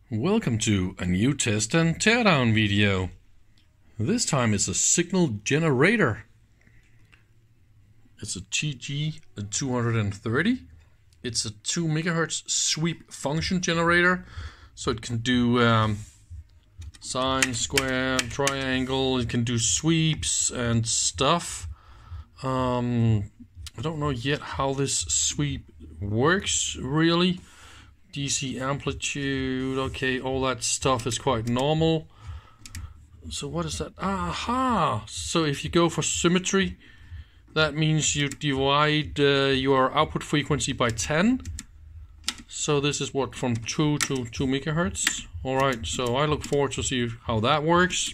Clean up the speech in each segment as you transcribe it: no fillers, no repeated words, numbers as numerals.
Welcome to a new test and teardown video. This time it's a signal generator. It's a TG230. It's a 2 MHz sweep function generator, so it can do sine, square, triangle. It can do sweeps and stuff. I don't know yet how this sweep works really. DC amplitude, okay, all that stuff is quite normal. So what is that? Aha! So if you go for symmetry, that means you divide your output frequency by 10. So this is what, from 2 to 2 megahertz. Alright, so I look forward to see how that works.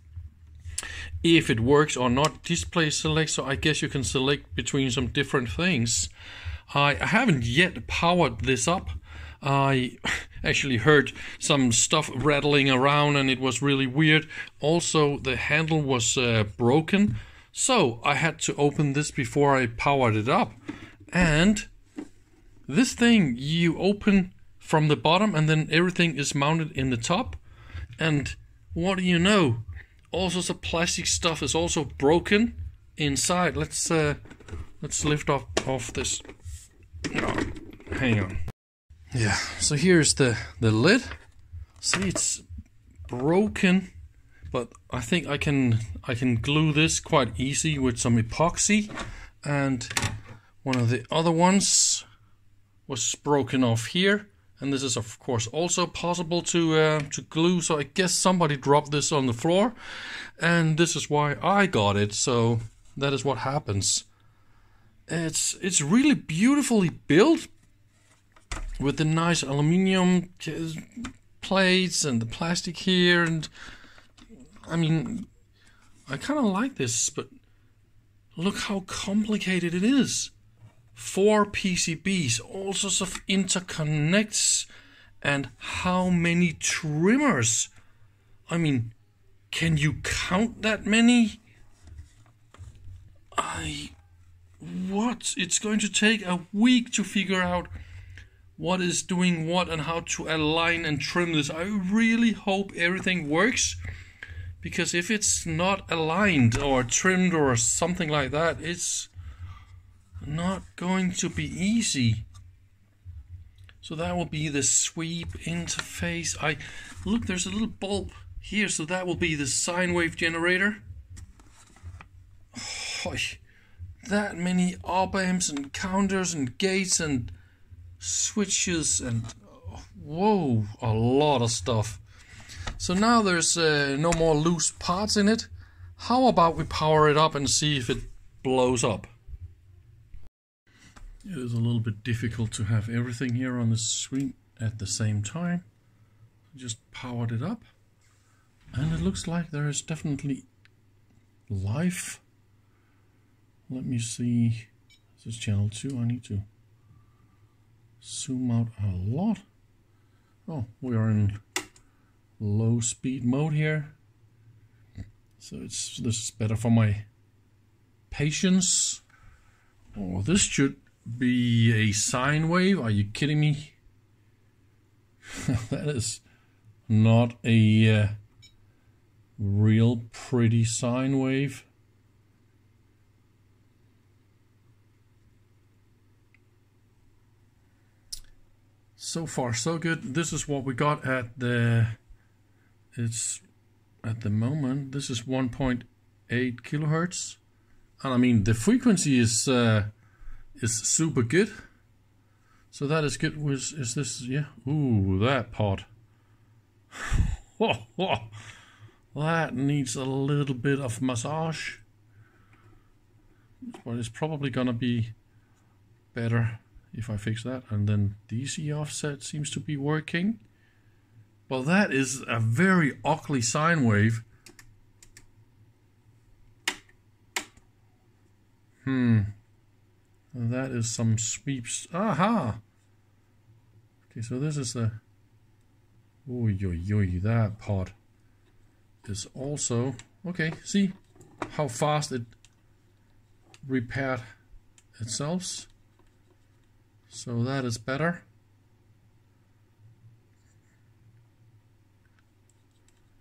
If it works or not, display select, so I guess you can select between some different things. I haven't yet powered this up. I actually heard some stuff rattling around and it was really weird. Also, the handle was broken, so I had to open this before I powered it up. And this thing you open from the bottom and then everything is mounted in the top. And what do you know? All sorts of plastic stuff is also broken inside. Let's lift off this. Oh, hang on. Yeah, so here's the lid. See, it's broken, but I think I can glue this quite easy with some epoxy. And one of the other ones was broken off here, and this is of course also possible to glue. So I guess somebody dropped this on the floor, and this is why I got it. So that is what happens. It's really beautifully built, with the nice aluminium plates and the plastic here, and I mean, I kind of like this, but look how complicated it is. 4 PCBs, all sorts of interconnects, and how many trimmers. I mean, can you count that many? What? It's going to take a week to figure out what is doing what and how to align and trim this. I really hope everything works, because if it's not aligned or trimmed or something like that, it's not going to be easy. So that will be the sweep interface. Look, there's a little bulb here, so that will be the sine wave generator. Oh, that many op amps and counters and gates and switches and whoa, a lot of stuff. So now there's no more loose parts in it. How about we power it up and see if it blows up? It is a little bit difficult to have everything here on the screen at the same time. Just powered it up, and it looks like there is definitely life. Let me see. This is channel 2. I need to zoom out a lot. Oh, we are in low speed mode here, so this is better for my patience. Oh, this should be a sine wave. Are you kidding me? That is not a real pretty sine wave. So far so good. This is what we got at the moment. This is 1.8 kilohertz, and I mean the frequency is super good. So that is good. Is this, yeah? Ooh, that part. That needs a little bit of massage, but it's probably gonna be better if I fix that. And then DC offset seems to be working. Well, that is a very ugly sine wave. That is some sweeps. Aha! Okay, so this is the... that part is also... Okay, see how fast it repaired itself. So that is better.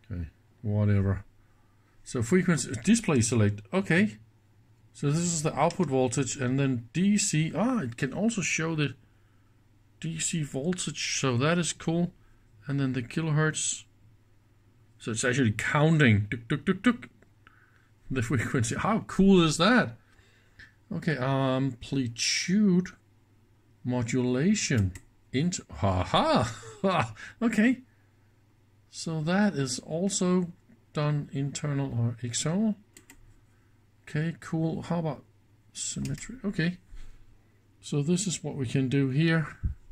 Okay, whatever. So frequency, display select, okay. So this is the output voltage, and then DC, it can also show the DC voltage, so that is cool. And then the kilohertz, so it's actually counting, tuk, tuk, tuk, tuk, the frequency. How cool is that? Okay, amplitude modulation into, okay. So that is also done internal or external. Okay, cool. How about symmetry? Okay. So this is what we can do here.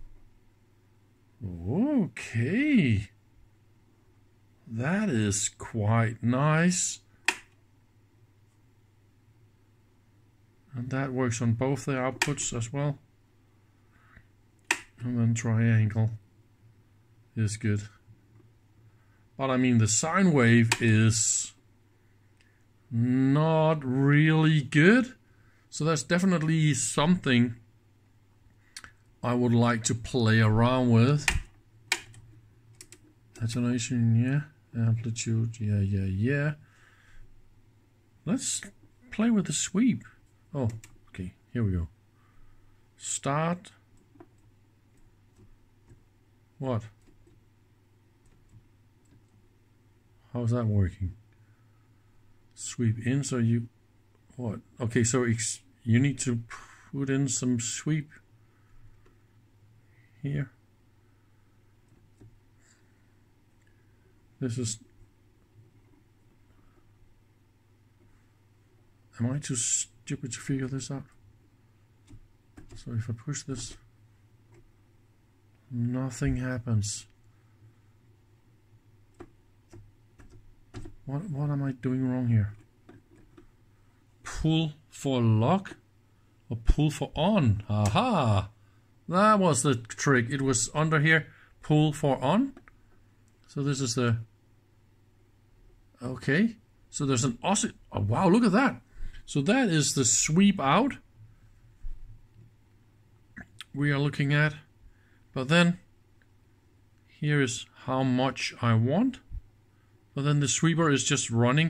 Okay. That is quite nice. And that works on both the outputs as well. And then triangle is good. But I mean, the sine wave is not really good. So that's definitely something I would like to play around with. Attenuation, yeah. Amplitude, yeah. Let's play with the sweep. Oh, okay, here we go. Start. What? How's that working? Sweep in, so you... What? Okay, so you need to put in some sweep here. This is... Am I too stupid to figure this out? So if I push this, nothing happens. What am I doing wrong here? Pull for lock or pull for on? Aha! That was the trick. It was under here. Pull for on. So this is the... Okay. So there's an oscillator. Oh, wow, look at that. So that is the sweep out we are looking at. But then here is how much I want. But then the sweeper is just running.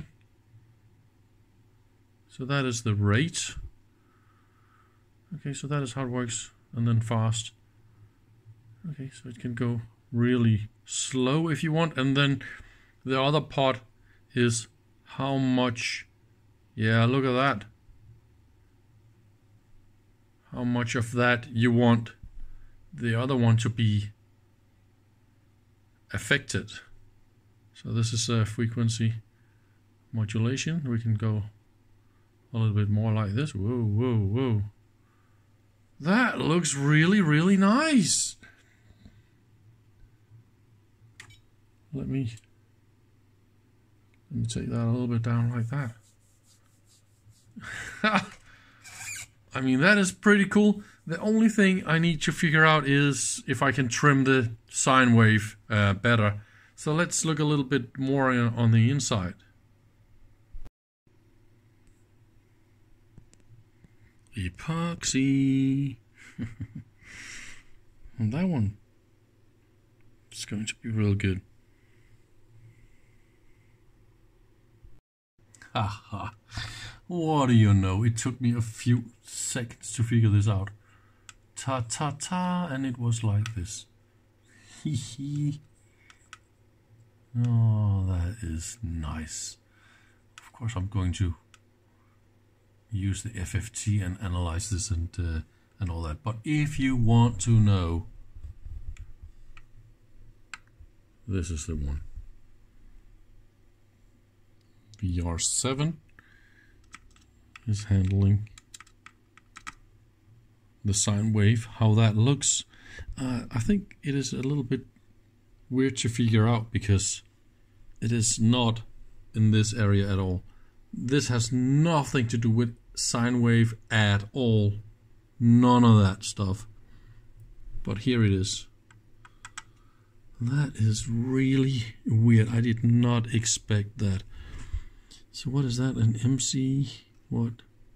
So that is the rate. Okay, so that is how it works. And then fast. Okay, so it can go really slow if you want. And then the other part is how much. Yeah, look at that. How much of that you want the other one to be affected. So this is a frequency modulation. We can go a little bit more like this. Whoa, whoa, whoa. That looks really, really nice. Let me take that a little bit down like that. I mean, that is pretty cool. The only thing I need to figure out is if I can trim the sine wave better. So let's look a little bit more on the inside. Epoxy. And that one is going to be real good. Haha. What do you know? It took me a few seconds to figure this out. Ta ta ta, and it was like this. Hee hee. Oh, that is nice. Of course, I'm going to use the FFT and analyze this and all that. But if you want to know, this is the one. VR7 is handling the sine wave, how that looks. I think it is a little bit weird to figure out because it is not in this area at all. This has nothing to do with sine wave at all. None of that stuff. But here it is. That is really weird. I did not expect that. So what is that? An MC, what?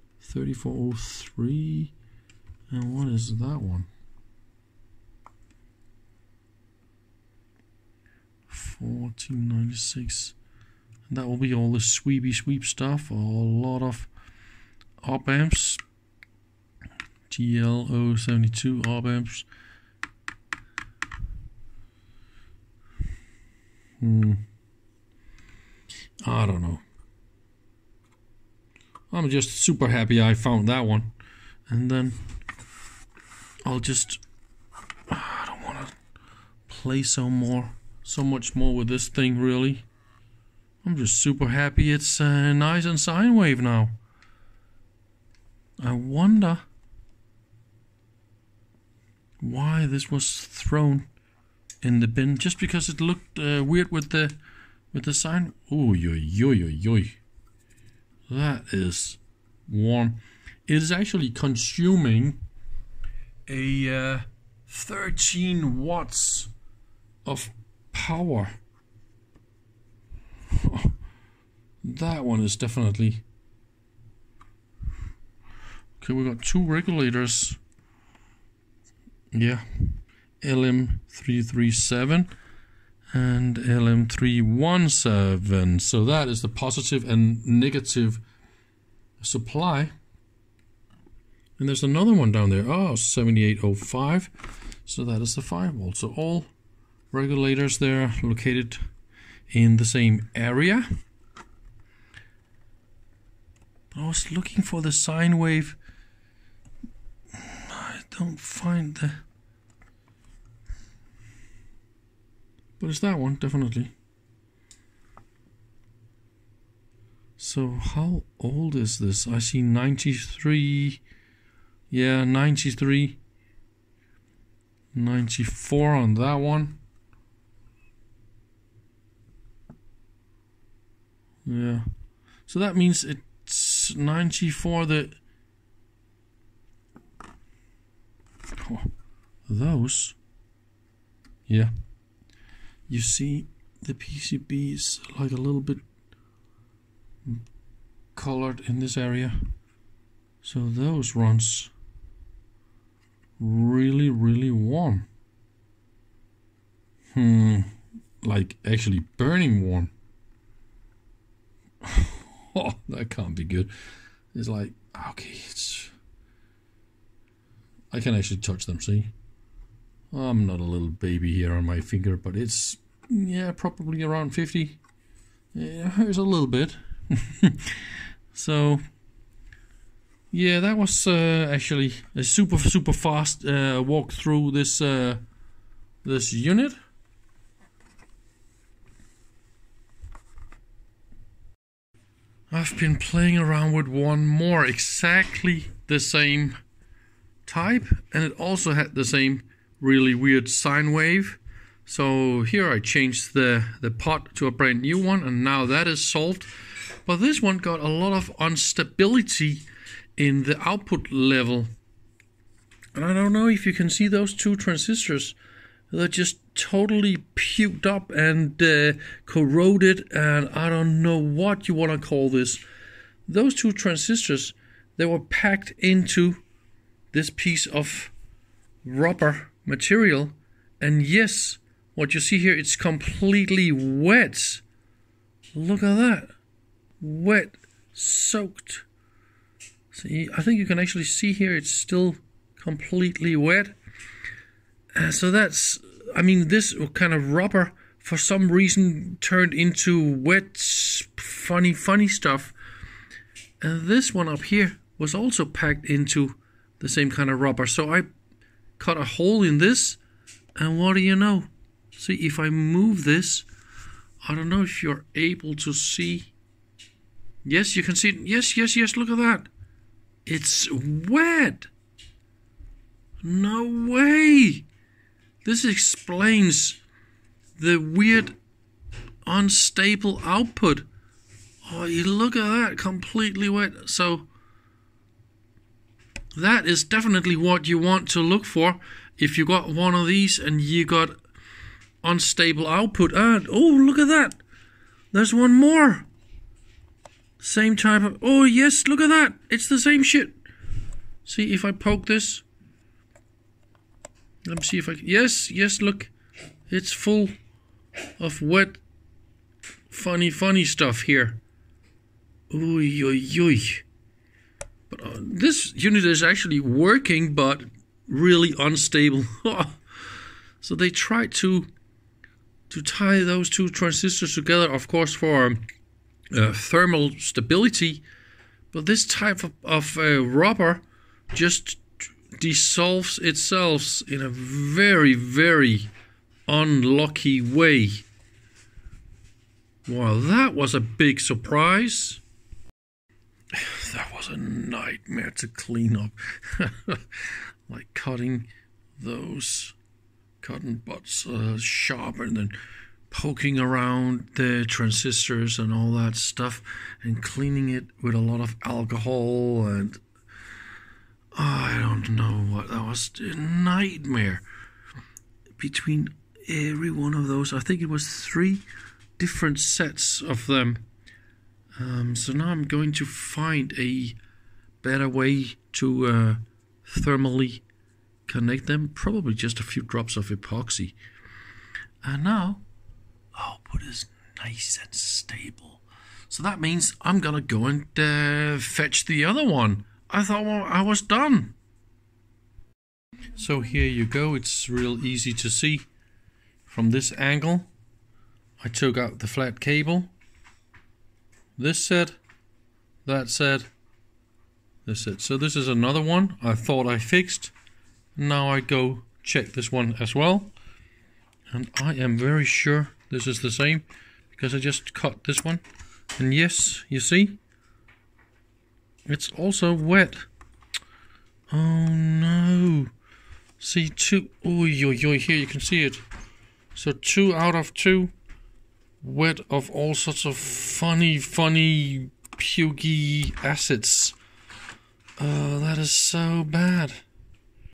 3403? And what is that one? 1496. And that will be all the sweep stuff, a lot of op amps, TL072 op amps. I don't know. I'm just super happy I found that one. And then I'll just, I don't want to play so much more with this thing really. I'm just super happy it's nice and sine wave now. I wonder why this was thrown in the bin, just because it looked weird with the sine. Oh, yo. That is warm. It is actually consuming a 13 watts of power. That one is definitely. Okay, we got two regulators. Yeah, LM337 and LM317. So that is the positive and negative supply. And there's another one down there. Oh, 7805. So that is the 5 volt. So all regulators there located in the same area. I was looking for the sine wave. I don't find the. But it's that one, definitely. So how old is this? I see 93. Yeah, 93. 94 on that one. Yeah. So that means it's 94 that. Oh, those. Yeah. You see the PCB is like a little bit colored in this area. So those runs really warm. Like actually burning warm. Oh, that can't be good. It's like, okay, I can actually touch them, see? I'm not a little baby here on my finger, but it's, yeah, probably around 50. Yeah, it hurts a little bit. So, yeah, that was actually a super fast walk through this this unit. I've been playing around with one more, exactly the same type, and it also had the same really weird sine wave. So here I changed the pot to a brand new one, and now that is solved. But this one got a lot of instability in the output level. And I don't know if you can see those two transistors. They're just totally puked up and corroded, and I don't know what you want to call this. Those two transistors, they were packed into this piece of rubber material, and yes, what you see here, it's completely wet. Look at that. Wet, soaked. See, I think you can actually see here it's still completely wet. So that's, I mean, this kind of rubber for some reason turned into wet, funny stuff. And this one up here was also packed into the same kind of rubber. So I cut a hole in this, and what do you know? See, if I move this, I don't know if you're able to see. Yes, you can see it. Yes, look at that. It's wet. No way. This explains the weird unstable output. Oh, you look at that, completely wet. So that is definitely what you want to look for if you got one of these and you got unstable output. And oh, look at that. There's one more. Same type of, oh yes, look at that. It's the same shit. See if I poke this. Let me see if I can. Yes, look. It's full of wet funny stuff here. Oy, oy, oy. But this unit is actually working, but really unstable. So they tried to tie those two transistors together, of course, for thermal stability. But this type of rubber just dissolves itself in a very, very unlucky way. Well, that was a big surprise. That was a nightmare to clean up. Like cutting those cotton buds sharp and then poking around the transistors and all that stuff and cleaning it with a lot of alcohol, and I don't know what, that was a nightmare. Between every one of those, I think it was 3 different sets of them. So now I'm going to find a better way to thermally connect them. Probably just a few drops of epoxy. And now output is nice and stable. So that means I'm gonna go and fetch the other one. I thought, well, I was done. So here you go. It's real easy to see from this angle. I took out the flat cable. This set, that set, this set. So this is another one I thought I fixed. Now I go check this one as well. And I am very sure this is the same, because I just cut this one. And yes, you see, it's also wet. Oh no. See, 2, here you can see it. So 2 out of 2 wet of all sorts of funny pukey acids. That is so bad.